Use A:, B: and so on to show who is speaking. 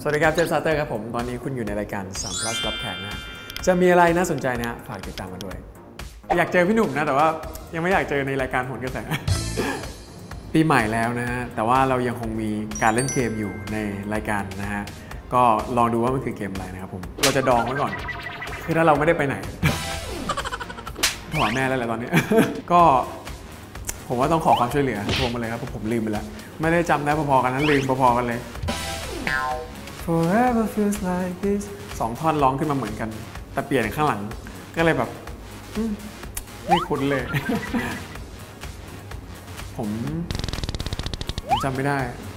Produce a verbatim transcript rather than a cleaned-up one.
A: วัสดีครับเจมส์ซาเตอร์ครับผมตอนนี้คุณอยู่ในรายการสาม plus รับแขกนะจะมีอะไรน่าสนใจนะฝากติดตามมาด้วยอยากเจอพี่หนุ่มนะแต่ว่ายังไม่อยากเจอในรายการผลกระแสปีใหม่แล้วนะฮะแต่ว่าเรายังคงมีการเล่นเกมอยู่ในรายการนะฮะก็ลองดูว่ามันคือเกมอะไรนะครับผมเราจะดองไว้ก่อนคือถ้าเราไม่ได้ไปไหนหัวแม่แล้วแหละตอนนี้ ก็ผมว่าต้องขอความช่วยเหลือโทรมาเลยครับเพราะผมลืมไปแล้วไม่ได้จำได้พอๆกันนั้นลืมพอๆกันเลย Forever feels like this สองท่อนร้องขึ้นมาเหมือนกันแต่เปลี่ยนข้างหลังก็เลยแบบไม่คุ้นเลย ผมผมจำไม่ได้